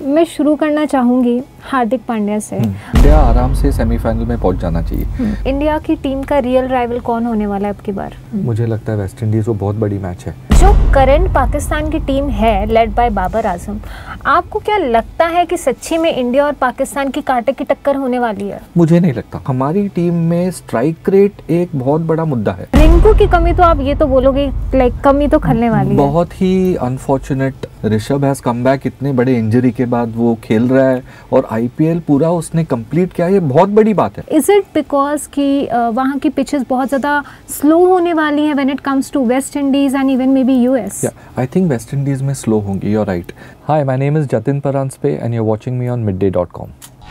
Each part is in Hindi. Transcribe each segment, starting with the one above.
मैं शुरू करना चाहूँगी हार्दिक पांड्या से। इंडिया आराम से सेमीफाइनल में पहुंच जाना चाहिए। इंडिया की टीम का रियल राइवल कौन होने वाला है अब की बार? मुझे लगता है वेस्ट इंडीज, वो बहुत बड़ी मैच है। जो करंट पाकिस्तान की टीम है लेड बाय बाबर आजम, आपको क्या लगता है कि सच्ची में इंडिया और पाकिस्तान की कांटे की टक्कर होने वाली है? मुझे नहीं लगता। हमारी टीम में स्ट्राइक रेट एक बहुत बड़ा मुद्दा है। रिंकू की कमी तो आप ये तो बोलोगे लाइक कमी तो खलने वाली है। बहुत ही unfortunate. Rishabh has come back, इतने बड़े इंजरी के बाद वो खेल रहा है और आईपीएल पूरा उसने कंप्लीट किया, ये बहुत बड़ी बात है। इज इट बिकॉज कि वहाँ की पिचेस बहुत ज़्यादा स्लो होने वाली हैं when it comes to West Indies and even maybe US? I think West Indies में स्लो होंगी। You are right. Hi, my name is Jatin Paranjape and you are watching me on midday.com।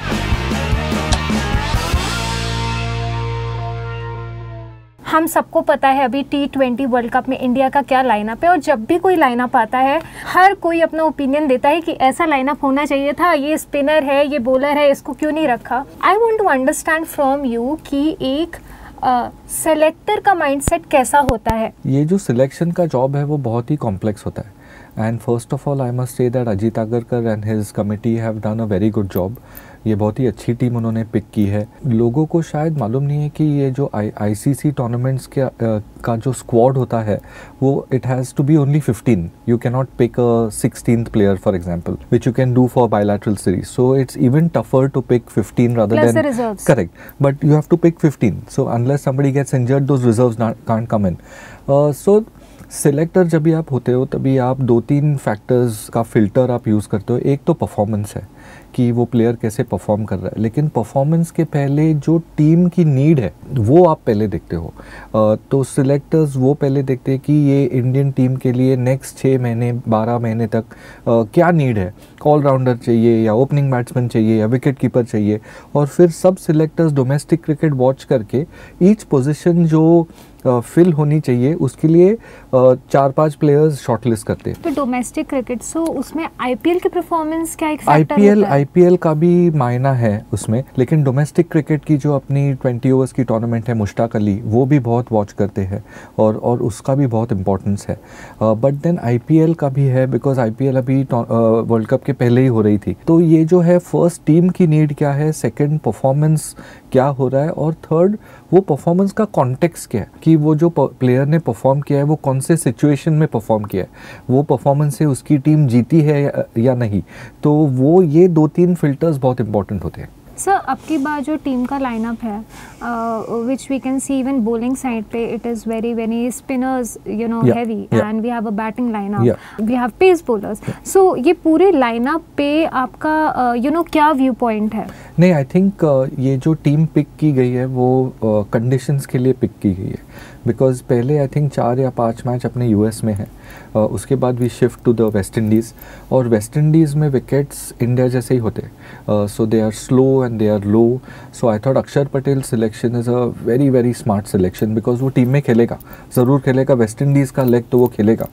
हम सबको पता है अभी T20 वर्ल्ड कप में इंडिया का क्या लाइनअप है, और जब भी कोई लाइनअप आता है हर कोई अपना ओपिनियन देता है कि ऐसा लाइनअप होना चाहिए था, ये स्पिनर है, ये बॉलर है, इसको क्यों नहीं रखा। I want to understand from you कि एक सेलेक्टर का माइंडसेट कैसा होता है। ये जो सिलेक्शन का जॉब है वो बहुत ही कॉम्प्लेक्स होता है। And first of all I must say that Ajit Agarkar and his committee have done a very good job. ये बहुत ही अच्छी टीम उन्होंने पिक की है। लोगों को शायद मालूम नहीं है कि ये जो आईसीसी टूर्नामेंट्स का जो स्क्वाड होता है वो it has to be only 15। You can not pick a 16th player for example which you can do for bilateral series. So it's even tougher to pick 15 rather than reserves. Correct, but you have to pick 15. So unless somebody gets injured, those reserves can't come in. So selector जब भी आप होते हो तभी आप 2-3 फैक्टर्स का फिल्टर आप यूज़ करते हो। एक तो परफॉर्मेंस है कि वो प्लेयर कैसे परफॉर्म कर रहा है, लेकिन परफॉर्मेंस के पहले जो टीम की नीड है वो आप पहले देखते हो। तो सिलेक्टर्स वो पहले देखते हैं कि ये इंडियन टीम के लिए नेक्स्ट 6 महीने 12 महीने तक क्या नीड है। ऑलराउंडर चाहिए या ओपनिंग बैट्समैन चाहिए या विकेट कीपर चाहिए, और फिर सब सिलेक्टर्स डोमेस्टिक क्रिकेट वॉच करके ईच पोजीशन जो फिल होनी चाहिए उसके लिए 4-5 प्लेयर्स शॉर्टलिस्ट करते हैं। तो डोमेस्टिक क्रिकेट, सो उसमें आईपीएल की परफॉर्मेंस क्या एक फैक्टर होता है? आईपीएल का भी मायना है उसमें, लेकिन डोमेस्टिक क्रिकेट की जो अपनी 20 ओवर्स की टूर्नामेंट है, मुश्ताक अली वो भी बहुत वॉच करते हैं और उसका भी बहुत इंपॉर्टेंस है। बट देन आईपीएल का भी है, बिकॉज आईपीएल अभी वर्ल्ड कप के पहले ही हो रही थी। तो ये जो है फर्स्ट टीम की नीड क्या है, सेकेंड परफॉर्मेंस क्या हो रहा है, और थर्ड वो परफॉर्मेंस का कॉन्टेक्स्ट क्या है कि वो जो प्लेयर ने परफॉर्म किया है वो कौन से सिचुएशन में परफॉर्म किया है, वो परफॉर्मेंस से उसकी टीम जीती है या नहीं। तो वो ये 2-3 फिल्टर्स बहुत इंपॉर्टेंट होते हैं। सर, अब की बार जो टीम का लाइनअप है which we can see even bowling side पे it is very spinners heavy and we have a batting lineup, we have pace bowlers. So ये पूरे लाइनअप पे आपका क्या व्यू पॉइंट है? नहीं, आई थिंक ये जो टीम पिक की गई है वो कंडीशंस के लिए पिक की गई है। बिकॉज पहले आई थिंक 4 या 5 मैच अपने यूएस में है, उसके बाद we shift to the West Indies, और वेस्ट इंडीज़ में विकेट्स इंडिया जैसे ही होते हैं। So they are slow and they are low. So I thought Akshar Patel selection is a very smart selection, because वो टीम में खेलेगा, ज़रूर खेलेगा, वेस्ट इंडीज़ का लेग तो वो खेलेगा।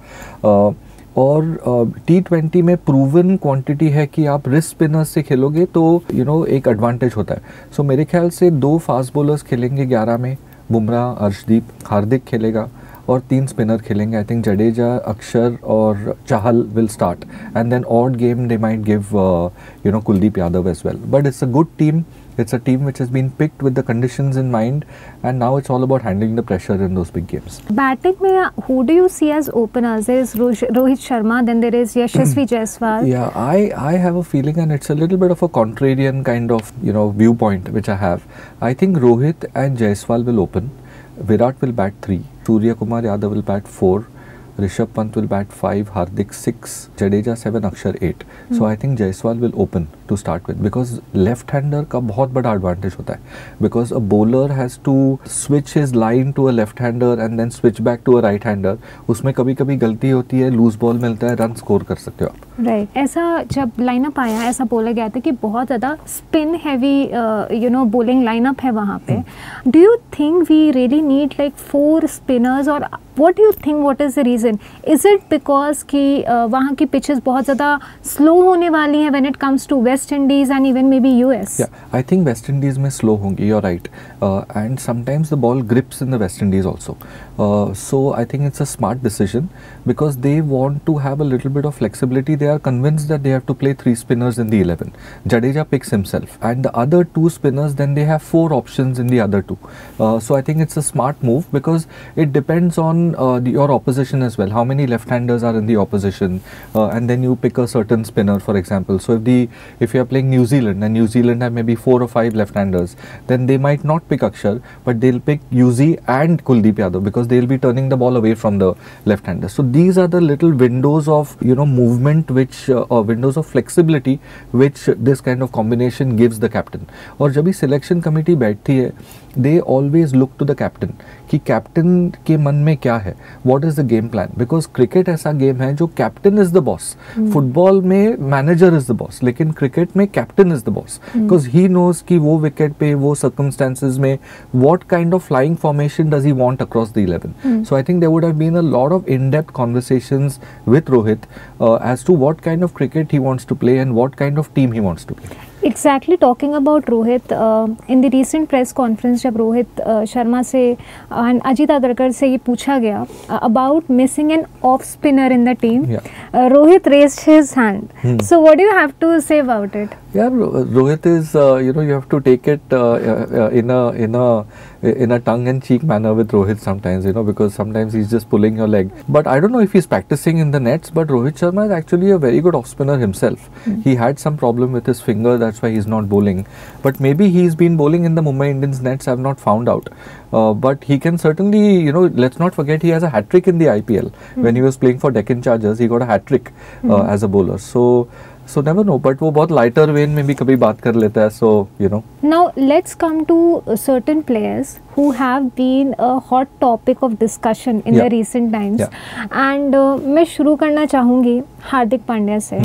और T20 में प्रूवन क्वांटिटी है कि आप रिस्ट स्पिनर्स से खेलोगे तो एक एडवांटेज होता है। सो मेरे ख्याल से 2 फास्ट बॉलर्स खेलेंगे 11 में, बुमराह, अर्शदीप, हार्दिक खेलेगा, और 3 स्पिनर खेलेंगे। आई थिंक जडेजा, अक्षर और Chahal will start, and then odd game they might give Kuldeep Yadav as well. But it's a good team. It's a team which has been picked with the conditions in mind, and now it's all about handling the pressure in those big games. Batting mein, who do you see as openers? There is Rohit Sharma, then there is Yashasvi Jaiswal. Yeah, I have a feeling, and it's a little bit of a contrarian kind of viewpoint which I have. I think Rohit and Jaiswal will open. Virat will bat 3. Surya Kumar Yadav will bat 4. Rishabh Pant will bat 5, Hardik 6, Jadeja 7, Akshar 8. So I think Jaiswal will open to start with, because left-hander का बहुत बड़ा advantage होता है, because a bowler has to switch his line to a left-hander and then switch back to a right-hander. उसमें कभी-कभी गलती होती है, लूज बॉल मिलता है, रन स्कोर कर सकते हो आप। राइट, ऐसा जब लाइनअप आया ऐसा बोला गया था कि बहुत ज़्यादा स्पिन हैवी बॉलिंग लाइनअप है वहाँ पे। Do you think we really need like 4 spinners, और what do you think, what is the reason? Is it because कि वहाँ की पिचेस बहुत ज़्यादा स्लो होने वाली हैं when it comes to West Indies and even maybe US? I think West Indies में स्लो होंगी, you are right, and sometimes the ball grips in the West Indies also. So I think it's a smart decision because they want to have a little bit of flexibility. They are convinced that they have to play 3 spinners in the 11. Jadeja picks himself and the other 2 spinners, then they have 4 options in the other 2. So I think it's a smart move because it depends on your opposition as well. How many left-handers are in the opposition, and then you pick a certain spinner, for example. So if you are playing New Zealand and New Zealand have maybe 4 or 5 left-handers, then they might not pick Akshar, but they'll pick Yuzi and Kuldeep Yadav because they'll be turning the ball away from the left-hander. So these are the little windows of movement which windows of flexibility which this kind of combination gives the captain. और जब भी selection committee बैठती है, they always look to the captain कि captain के मन में क्या है, what is the game plan, because cricket ऐसा game है जो captain is the boss. Football में manager is the boss, लेकिन cricket में captain is the boss because he knows कि वो wicket पे वो circumstances में what kind of flying formation does he want across the 11. So I think there would have been a lot of in-depth conversations with Rohit as to what kind of cricket he wants to play and what kind of team he wants to play. Exactly, talking about Rohit, in the recent press conference जब रोहित शर्मा से and अजीत अदरकर से ये पूछा गया about missing an off spinner in the team, Rohit raised his hand. So what do you have to say about it? Yeah, Rohit is you have to take it in a tongue-in-cheek manner with Rohit sometimes, because sometimes he's just pulling your leg. But I don't know if he's practicing in the nets, but Rohit Sharma is actually a very good off-spinner himself. He had some problem with his finger, that's why he's not bowling. But maybe he's been bowling in the Mumbai Indians nets, I've not found out. But he can certainly, let's not forget he has a hat-trick in the IPL. When he was playing for Deccan Chargers, he got a hat-trick as a bowler. So never know, but वो बहुत lighter vein में भी कभी बात कर लेता है, so Now let's come to certain players who have been a hot topic of discussion in the recent times. And मैं शुरू करना चाहूँगी हार्दिक पांड्या से.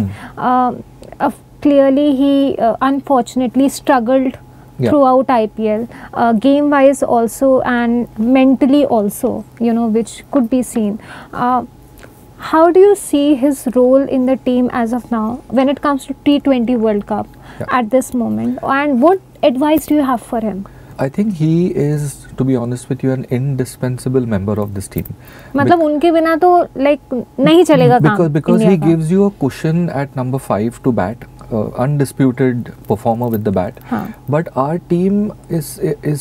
Clearly he unfortunately struggled throughout IPL, game wise also and mentally also, which could be seen. How do you see his role in the team as of now when it comes to T20 World Cup at this moment, and what advice do you have for him? I think he is, to be honest with you, an indispensable member of this team. मतलब उनके बिना तो नहीं चलेगा काम. Because he gives you a cushion at number 5 to bat. Undisputed performer with the bat, but our team is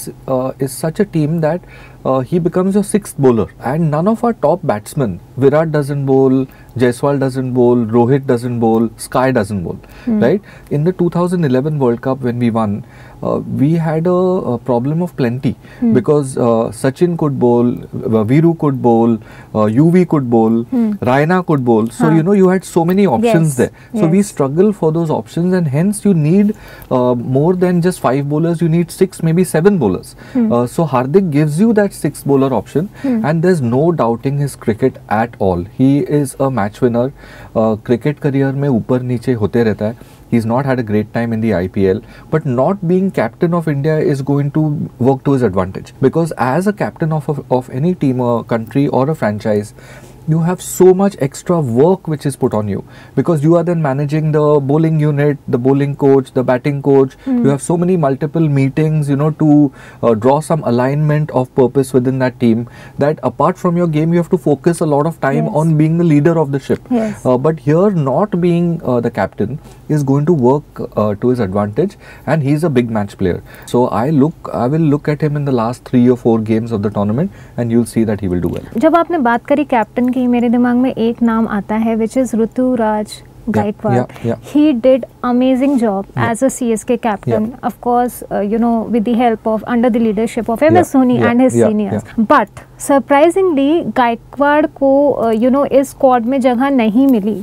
such a team that he becomes your 6th bowler, and none of our top batsmen, Virat doesn't bowl, Jaiswal doesn't bowl, Rohit doesn't bowl, Sky doesn't bowl, right? In the 2011 World Cup when we won, we had a problem of plenty because Sachin could bowl, Viru could bowl, UV could bowl, Raina could bowl. So you had so many options there. So we struggle for those options, and hence you need more than just 5 bowlers. You need 6, maybe 7 bowlers. So Hardik gives you that 6th bowler option, and there's no doubting his cricket at all. He is a match winner. Cricket career में ऊपर नीचे होते रहता है. He's not had a great time in the IPL, but not being captain of India is going to work to his advantage, because as a captain of any team, or country, or a franchise, you have so much extra work which is put on you, because you are then managing the bowling unit, the bowling coach, the batting coach. You have so many multiple meetings, to draw some alignment of purpose within that team, that apart from your game, you have to focus a lot of time on being the leader of the ship. But here, not being the captain is going to work to his advantage, and he's a big match player. So I will look at him in the last 3 or 4 games of the tournament, and you'll see that he will do well. जब आपने बात करी कैप्टन की, मेरे दिमाग में एक नाम आता है, which is Rituraj Gaikwad. He did amazing job as a CSK captain, of course, with the help of, under the leadership of MS Dhoni and his seniors. But surprisingly, Gaikwad को इस squad में जगह नहीं मिली.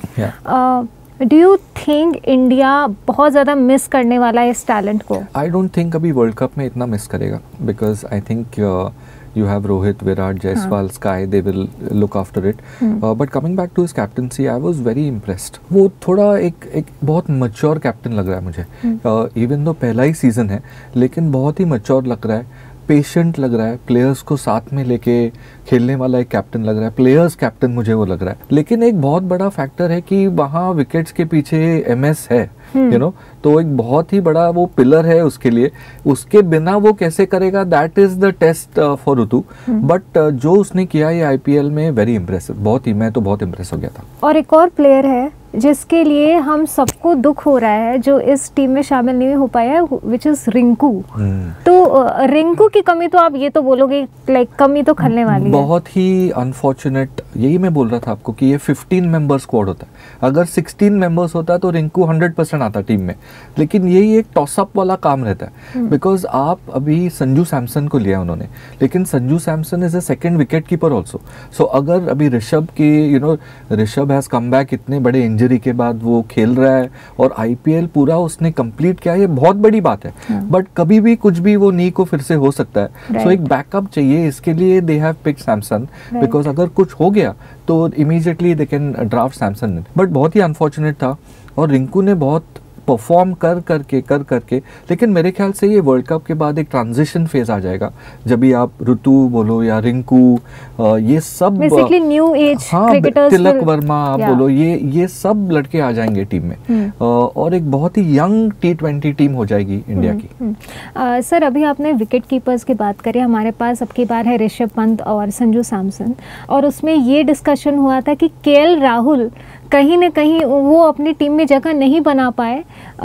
Do you think India बहुत ज़्यादा मिस करने वाला है इस टैलेंट को? I don't think अभी वर्ल्ड कप में इतना मिस करेगा, because I think you have Rohit, Virat, Jaiswal, Sky, they will look after it. But coming back to his captaincy, I was very impressed. वो थोड़ा एक बहुत mature captain लग रहा है मुझे. Even though पहला ही season है, लेकिन बहुत ही mature लग रहा है. पेशेंट लग रहा है, प्लेयर्स को साथ में लेके खेलने वाला एक कैप्टन लग रहा है, प्लेयर्स कैप्टन मुझे वो लग रहा है। लेकिन एक बहुत बड़ा फैक्टर है कि वहाँ विकेट्स के पीछे MS है, यू नो, तो एक बहुत ही बड़ा वो पिलर है उसके लिए। उसके बिना वो कैसे करेगा, that is the test for Ritu. But जो उसने किया ये IPL में वेरी इंप्रेसिव, बहुत ही, मैं तो बहुत इंप्रेस हो गया था। और एक और प्लेयर है जिसके लिए हम सबको दुख हो रहा है, जो इस टीम में शामिल नहीं हो पाया है, विच इज रिंकू। तो रिंकू की कमी तो आप ये तो बोलोगे लाइक कमी तो खलने वाली है। बहुत ही अनफॉर्चुनेट, यही मैं बोल रहा था आपको कि ये 15 मेंबर स्क्वाड होता है। अगर 16 मेंबर्स होता तो रिंकू 100% आता टीम में, लेकिन यही एक टॉसअप वाला काम रहता है। बिकॉज आप अभी संजू सैमसन को लिया उन्होंने, लेकिन Sanju Samson is a second wicket keeper also. So अगर अभी ऋषभ की, you know, Rishabh has come back इतने बड़े इंजरी के बाद, वो खेल रहा है और IPL पूरा उसने कंप्लीट किया, ये बहुत बड़ी बात है। बट कभी भी कुछ भी वो नी को फिर से हो सकता है। सो एक बैकअप चाहिए, इसके लिए they have pick Samson, because अगर कुछ हो गया तो immediately they can draft Samson. But बहुत ही अनफॉर्चुनेट था और रिंकू ने बहुत परफॉर्म कर करके, लेकिन मेरे ख्याल से ये वर्ल्ड कप के बाद एक ट्रांजिशन फेज आ जाएगा, जब भी आप ऋतु बोलो या रिंकू, ये सब basically new age cricketers, Tilak Varma आप बोलो, ये सब लड़के आ जाएंगे टीम में। और एक बहुत ही यंग T20 टीम हो जाएगी इंडिया की। सर, अभी आपने विकेट कीपर्स की बात करी, हमारे पास अब की बार है ऋषभ पंत और संजू सैमसन, और उसमें ये डिस्कशन हुआ था कि KL राहुल कहीं ना कहीं वो अपनी टीम में जगह नहीं बना पाए,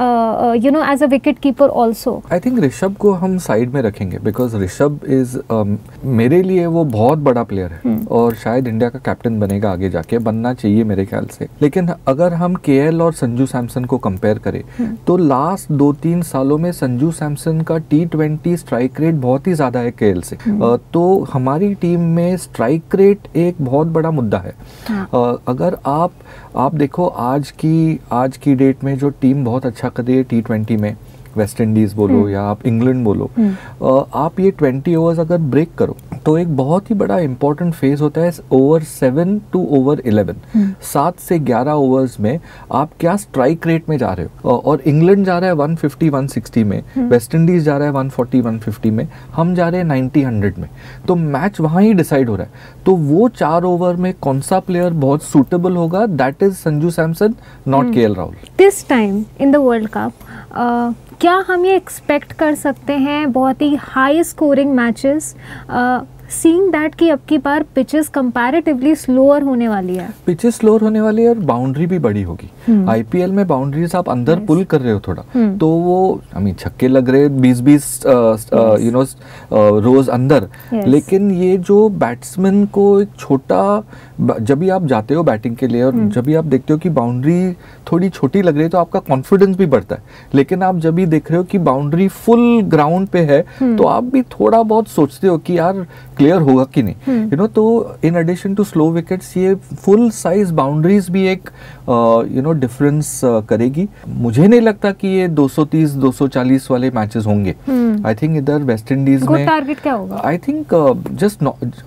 you know, as a wicket keeper also. I think Rishabh को हम साइड में रखेंगे, बिकॉज ऋषभ इज मेरे लिए वो बहुत बड़ा प्लेयर है और शायद इंडिया का कैप्टन बनेगा आगे जाके, बनना चाहिए मेरे ख्याल से। लेकिन अगर हम KL और संजू सैमसन को कंपेयर करें तो लास्ट 2-3 सालों में संजू सैमसन का T20 स्ट्राइक रेट बहुत ही ज्यादा है KL से। तो हमारी टीम में स्ट्राइक रेट एक बहुत बड़ा मुद्दा है। अगर आप देखो आज की डेट में जो टीम बहुत अच्छा कर रही है T20 में, वेस्ट इंडीज बोलो या आप इंग्लैंड बोलो, आप ये 20 ओवर्स अगर ब्रेक करो तो एक बहुत ही बड़ा इंपॉर्टेंट फेज होता है ओवर 7 टू ओवर 11, 7 से 11 ओवर्स में आप क्या स्ट्राइक रेट में जा रहे हो। और इंग्लैंड जा रहा है 150-160 में, वेस्ट इंडीज जा रहा है 140-150 में, हम जा रहे हैं 90-100 में। तो मैच वहाँ ही डिसाइड हो रहा है। तो वो 4 ओवर में कौन सा प्लेयर बहुत सूटेबल होगा, that is Sanju Samson, not KL Rahul. This time in the world cup क्या हम ये एक्सपेक्ट कर सकते हैं बहुत ही high scoring matches, seeing that कि अब की बार पिचेस कंपैरेटिवली स्लोअर होने वाली है? पिचेस स्लोअर होने वाली है और बाउंड्री भी बड़ी होगी। IPL में बाउंड्रीज आप अंदर पुल कर रहे हो थोड़ा, तो वो छक्के लग रहे 20-20 यू नो रोज अंदर। लेकिन ये जो बैट्समैन को एक छोटा, जब भी आप जाते हो बैटिंग के लिए और जब भी आप देखते हो कि बाउंड्री थोड़ी छोटी लग रही है तो आपका कॉन्फिडेंस भी बढ़ता है। लेकिन आप जब भी देख रहे हो कि बाउंड्री फुल ग्राउंड पे है तो आप भी थोड़ा बहुत सोचते हो कि यार क्लियर होगा कि नहीं, यू नो। तो in addition to slow wickets ये फुल साइज बाउंड्रीज भी एक यू नो डिफरेंस करेगी। मुझे नहीं लगता कि ये 230-240 वाले मैचेस होंगे। आई थिंक इधर वेस्ट इंडीज में टारगेट क्या होगा? I think just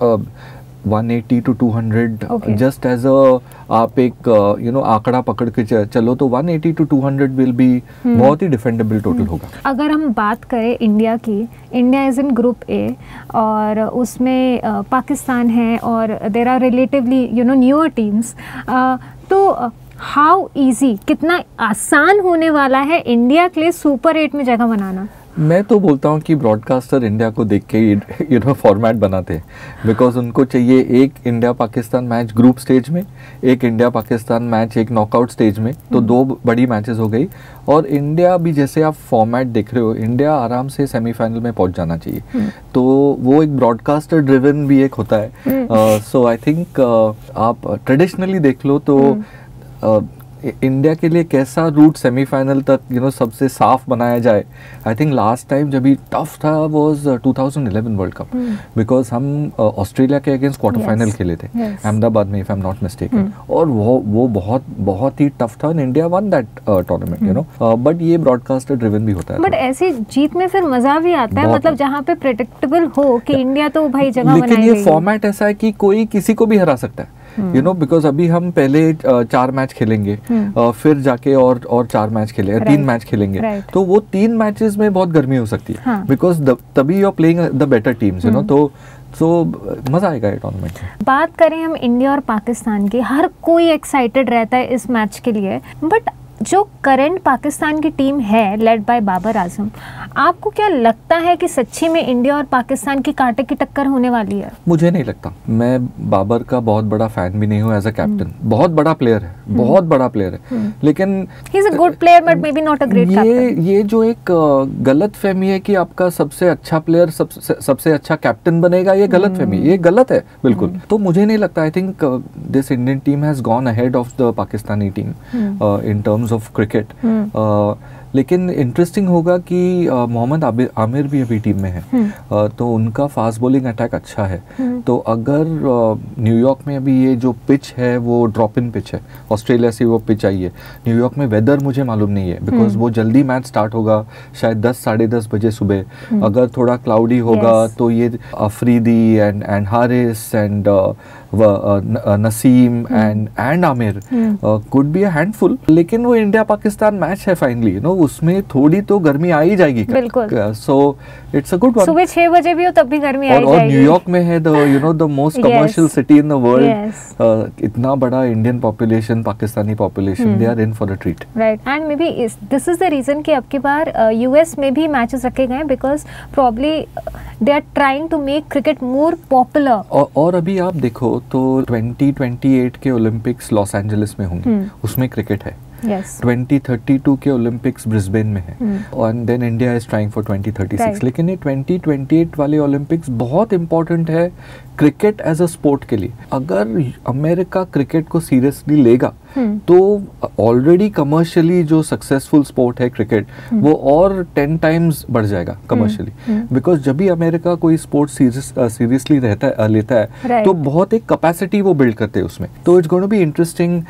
180 to 200 just as आप एक यू नो आंकड़ा पकड़ के चलो तो 180 to 200 विल बी बहुत ही डिफेंडेबल टोटल होगा। अगर हम बात करें इंडिया की, India is in group A और उसमें पाकिस्तान है और there are relatively you know newer teams, तो हाउ इजी, कितना आसान होने वाला है इंडिया के लिए सुपर 8 में जगह बनाना? मैं तो बोलता हूँ कि ब्रॉडकास्टर इंडिया को देख के यू नो फॉर्मेट बनाते हैं, बिकॉज उनको चाहिए एक India Pakistan match group stage में, एक इंडिया पाकिस्तान मैच एक नॉकआउट स्टेज में, तो 2 बड़ी मैचेस हो गई। और इंडिया भी जैसे आप फॉर्मेट देख रहे हो, इंडिया आराम से सेमीफाइनल में पहुंच जाना चाहिए। तो वो एक ब्रॉडकास्टर ड्रिवन भी एक होता है। सो आई थिंक आप ट्रेडिशनली देख लो तो इंडिया के लिए कैसा रूट सेमीफाइनल तक यू नो सबसे साफ बनाया जाए। आई थिंक लास्ट टाइम जब भी टफ था वाज 2011 वर्ल्ड कप, बिकॉज हम ऑस्ट्रेलिया के अगेंस्ट क्वार्टर फाइनल खेले थे अहमदाबाद में, if I am not mistaken, और वो बहुत ही टफ था and India one that tournament, you know. But ये ब्रॉडकास्टर ड्रिवन भी होता है। बट ऐसी जीत में फिर मजा भी आता है, मतलब जहाँ पे प्रेडिक्टेबल हो कि इंडिया तो भाई जगह बनाएगी। लेकिन ये फॉर्मेट ऐसा है कि कोई किसी को भी हरा सकता है। यू नो, बिकॉज अभी हम पहले 4 मैच खेलेंगे, फिर जाके और 4 मैच खेलेंगे, 3 मैच खेलेंगे, तो वो 3 मैचेस में बहुत गर्मी हो सकती है, बिकॉज तभी you are playing the better teams, you know, तो मजा आएगा ये टूर्नामेंट में। बात करें हम इंडिया और पाकिस्तान की, हर कोई एक्साइटेड रहता है इस मैच के लिए, बट जो करंट पाकिस्तान की टीम है लेड बाय बाबर आजम, आपको क्या लगता है कि सच्ची में इंडिया और पाकिस्तान की कांटे की टक्कर होने वाली है? मुझे नहीं लगता। मैं बाबर का बहुत बड़ा फैन भी नहीं हूँ एज अ कैप्टन। बहुत बड़ा प्लेयर है, बहुत बड़ा प्लेयर है, लेकिन he is a good player but maybe not a great captain. ये जो एक गलत फहमी है कि आपका सबसे अच्छा प्लेयर सबसे अच्छा कैप्टन बनेगा, ये गलत फहमी, ये गलत है बिल्कुल। तो मुझे नहीं लगता। I think this Indian team has gone ahead of the Pakistani team in terms of cricket. लेकिन इंटरेस्टिंग होगा कि मोहम्मद आमिर भी अभी टीम में है, तो उनका फास्ट बॉलिंग अटैक अच्छा है। तो अगर न्यूयॉर्क में अभी ये जो पिच है वो ड्रॉप इन पिच है, ऑस्ट्रेलिया से वो पिच आई है। न्यूयॉर्क में वेदर मुझे मालूम नहीं है, बिकॉज वो जल्दी मैच स्टार्ट होगा शायद 10 साढ़े 10 बजे सुबह। अगर थोड़ा क्लाउडी होगा तो ये Afridi and Haris and Naseem and Aamir could be a handful. लेकिन वो इंडिया पाकिस्तान मैच है फाइनली, यू नो, उसमें थोड़ी तो गर्मी आ ही जाएगी। So it's a good one. सुबह 6 बजे भी हो तब भी गर्मी आ ही जाएगी। और न्यूयॉर्क में है the most commercial city in the world. इतना बड़ा Indian population, Pakistani population, they are in for a treat. Right, and maybe this is the reason कि अब की बार यूएस में भी मैचेस रखे गए, because probably they are trying to make cricket more popular. और अभी आप देखो तो 2028 के ओलंपिक्स लॉस एंजलिस में होंगे, उसमें क्रिकेट है। 2032 के ओलंपिक्स ब्रिस्बेन में है, and then India is trying for 2036। लेकिन ये 2028 वाले ओलंपिक्स बहुत इंपॉर्टेंट है क्रिकेट एज अ स्पोर्ट के लिए। अगर अमेरिका क्रिकेट को सीरियसली लेगा तो ऑलरेडी कमर्शियली जो सक्सेसफुल स्पोर्ट है क्रिकेट, वो और 10 टाइम्स बढ़ जाएगा कमर्शियली। बिकॉज जब भी अमेरिका कोई स्पोर्ट सीरियसली लेता है तो बहुत एक कैपेसिटी वो बिल्ड करते हैं उसमें। तो it's going to be interesting.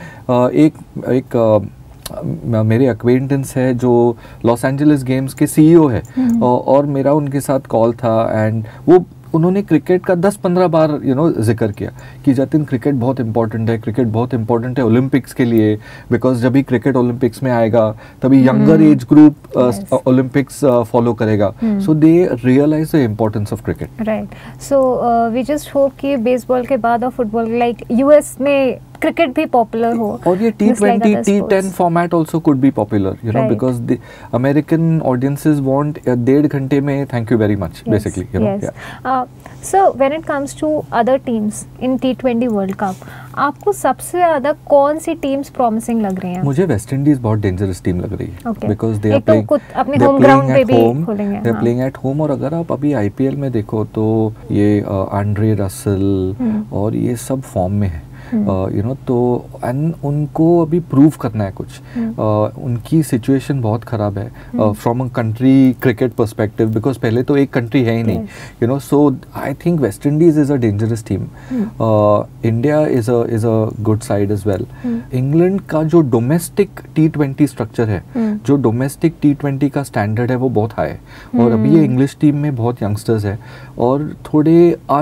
एक मेरे अक्वेंटेंस है जो लॉस एंजलिस गेम्स के सीईओ है, और मेरा उनके साथ कॉल था, एंड उन्होंने क्रिकेट का 10-15 बार जिक्र किया कि जतिन क्रिकेट बहुत इंपॉर्टेंट है, क्रिकेट बहुत इंपॉर्टेंट है ओलंपिक्स के लिए, बिकॉज जब भी क्रिकेट ओलंपिक्स में आएगा तभी younger age group Olympics follow करेगा। So they realise the importance of cricket. Right, so we just hope कि बेसबॉल के बाद और फुटबॉल लाइक यूएस में क्रिकेट भी पॉपुलर हो, और ये T20 T10 format also could be popular, you know, because the American audiences want 1.5 घंटे में thank you very much basically, you know. So when it comes to other teams in T20 world cup, आपको सबसे ज्यादा कौन सी टीम्स प्रॉमिसिंग लग रही हैं? मुझे वेस्ट इंडीज बहुत डेंजरस टीम लग रही है, बिकॉज दे आर प्लेइंग अपने होम ग्राउंड पे भी खोलेंगे, they are playing at home. और अगर आप अभी आईपीएल में देखो तो ये आंड्रे रसल और ये सब फॉर्म में है, यू नो, तो एंड उनको अभी प्रूव करना है कुछ। उनकी सिचुएशन बहुत ख़राब है from a country cricket perspective, because पहले तो एक कंट्री है ही नहीं, you know. So I think West Indies is a dangerous team, India is a good side as well. England का जो डोमेस्टिक T20 स्ट्रक्चर है, जो डोमेस्टिक T20 का स्टैंडर्ड है, वो बहुत हाई है, और अभी ये इंग्लिश टीम में बहुत यंगस्टर्स है, और थोड़े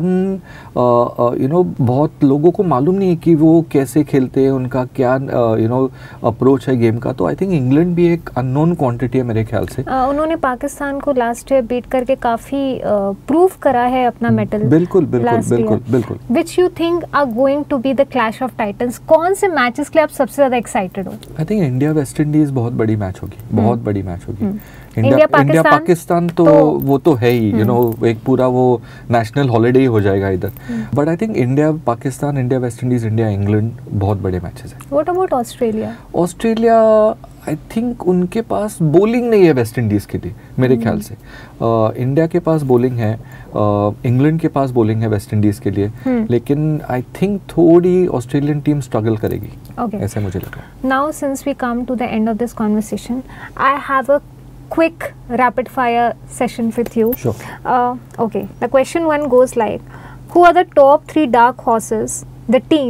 यू नो, बहुत लोगों को मालूम नहीं कि वो कैसे खेलते हैं, उनका क्या यू नो अप्रोच है गेम का। तो आई थिंक इंग्लैंड भी एक अननोन क्वांटिटी है मेरे ख्याल से। उन्होंने पाकिस्तान को लास्ट ईयर बीट करके काफी प्रूव करा है अपना मेडल। बिल्कुल बिल्कुल बिल्कुल बिल्कुल। Which you think are going to be the clash of titans? कौन से मैचेस के लिए आप सबसे ज्यादा एक्साइटेड हो? I think India West Indies बहुत बड़ी मैच होगी, बहुत बड़ी मैच होगी। इंडिया पाकिस्तान तो वो तो है ही, यू नो, एक पूरा वो नेशनल हॉलीडे ही हो जाएगा इधर। But I think India Pakistan, India West Indies, India England बहुत बड़े मैचेस हैं। What about Australia? Australia I think उनके पास बॉलिंग नहीं है वेस्ट इंडीज के लिए मेरे ख्याल से। इंडिया के पास बॉलिंग है, इंग्लैंड के पास बॉलिंग है वेस्ट इंडीज के लिए, लेकिन आई थिंक थोड़ी ऑस्ट्रेलियन टीम स्ट्रगल करेगी, ऐसे मुझे लग रहा है। Now since we come to the end of this conversation, I have a quick rapid fire session with you. Sure. Okay, the question one goes like, who are the top 3 dark horses, the teams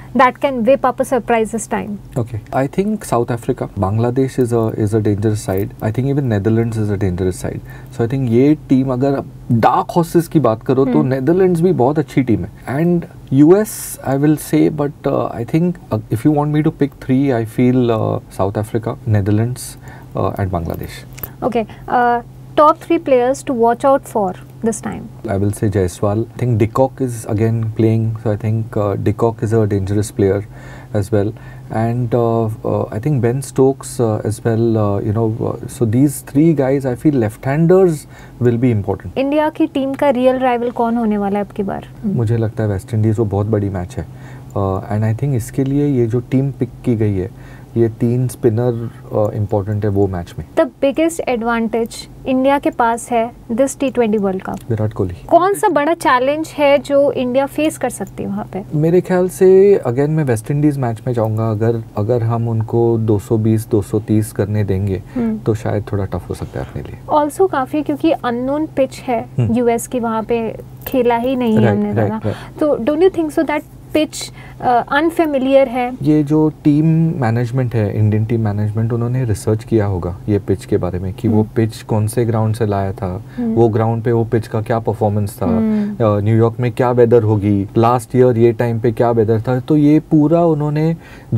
that can whip up a surprise this time? Okay, I think South Africa, Bangladesh is a dangerous side. I think even Netherlands is a dangerous side. So I think ये टीम, अगर डार्क हॉर्सेस की बात करो तो नेदरलैंड्स भी बहुत अच्छी टीम है. And US I will say, but I think if you want me to pick three, I feel South Africa, Netherlands and Bangladesh. Okay, top 3 players to watch out for this time. I will say Jaiswal. I think De Kock is again playing, so I think De Kock is a dangerous player as well. And I think Ben Stokes as well. So these 3 guys, I feel left-handers will be important. India की टीम का रियल राइवल कौन होने वाला है अब की बार? मुझे लगता है वेस्ट इंडीज़ वो बहुत बड़ी मैच है. एंड आई थिंक इसके लिए ये जो टीम पिक की गई है, ये 3 स्पिनर इम्पोर्टेंट है वो मैच में. द बिगेस्ट एडवांटेज इंडिया के पास है this T20 world cup? Virat Kohli. कौन सा बड़ा चैलेंज है जो इंडिया फेस कर सकती है वहाँ पे? मेरे ख्याल से अगेन मैं वेस्ट इंडीज मैच में जाऊंगा. अगर हम उनको 220-230 करने देंगे तो शायद थोड़ा टफ हो सकता है अपने लिए. ऑल्सो काफी, क्योंकि अननोन पिच है US की, वहाँ पे खेला ही नहीं है हमने ज़्यादा. तो don't you think so that pitch unfamiliar है? ये जो टीम मैनेजमेंट है, इंडियन टीम मैनेजमेंट, उन्होंने रिसर्च किया होगा ये पिच के बारे में कि वो पिच कौन से ग्राउंड से लाया था, वो ग्राउंड पे वो पिच का क्या परफॉर्मेंस था, न्यूयॉर्क में क्या वेदर होगी, लास्ट ईयर ये टाइम पे क्या वेदर था. तो ये पूरा उन्होंने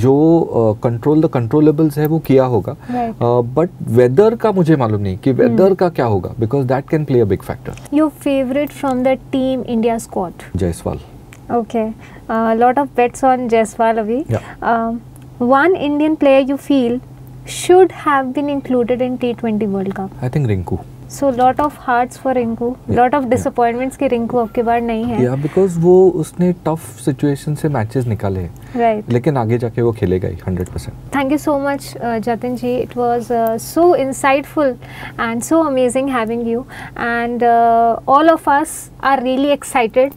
जो कंट्रोल द कंट्रोलेबल्स है वो किया होगा. बट वेदर का मुझे मालूम नहीं कि वेदर का क्या होगा, because that can play a big factor. Your favourite from the team India squad? Jaiswal. Okay, lot of bets on Jaiswal abhi. Yeah. One Indian player you feel should have been included in T20 World Cup? I think Rinku. So lot of hearts for Rinku, lot of disappointments कि रिंकू अब की बार नहीं है. Yeah, because वो उसने tough situation से matches निकाले हैं. Right. लेकिन आगे जाके वो खेलेगा ही 100%. Thank you so much, Jatin ji. It was so insightful and so amazing having you. And all of us are really excited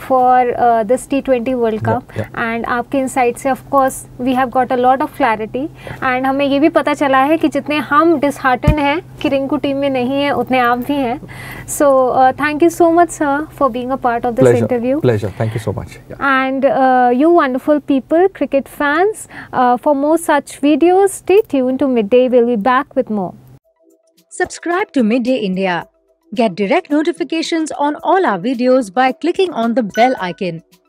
for this T20 World Cup. And आपके insight से of course we have got a lot of clarity. And हमें ये भी पता चला है कि जितने हम disheartened हैं कि रिंकू टीम में नहीं है, उतने आप भी हैं. So thank you so much, sir, for being a part of this interview. Pleasure. Thank you so much. Yeah. And you wonderful people, cricket fans, for more such videos, stay tuned to Midday. We'll be back with more. Subscribe to Midday India. Get direct notifications on all our videos by clicking on the bell icon.